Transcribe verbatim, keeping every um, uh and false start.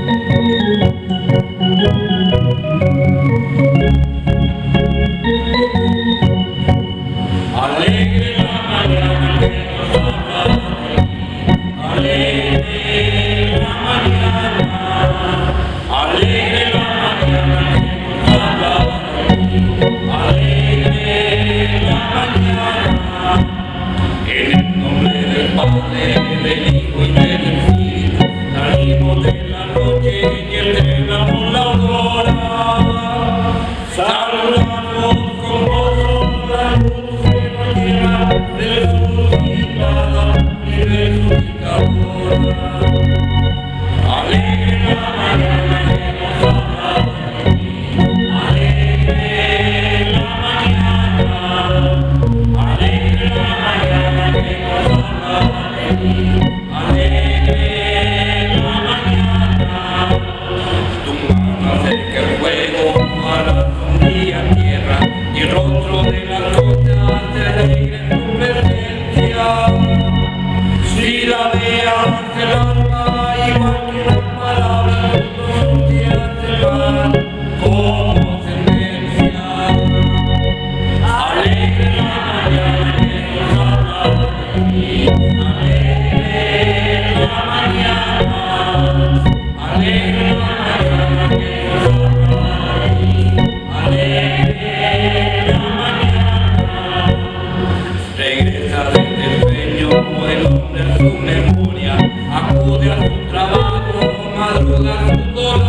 Alegre la mañana que nos habla de ti, alegre la mañana, alegre la mañana que nos habla de ti, alegre la mañana, en el nombre del Padre, del Hijo y del Espíritu, salimos de la noche y eterna por la aurora, saludamos con gozo la luz que nos llena resucitada y resucitadora. Alegre la mañana que nos habla de ti, alegre la mañana, alegre la mañana que nos habla de ti, alegre la mañana. Tu mano acerca el fuego a la sombría tierra y el rostro de las cosas se alegra en tu presencia. Si la veas el alma igual que una palabra que pronuncias se van como sentencia. Alegre la mañana que nos habla de ti, alegre la mañana, alegre la mañana que nos habla de ti, alegre la mañana. Regresa desde el sueño el hombre a su memoria, acude a su trabajo, madruga a su dolor.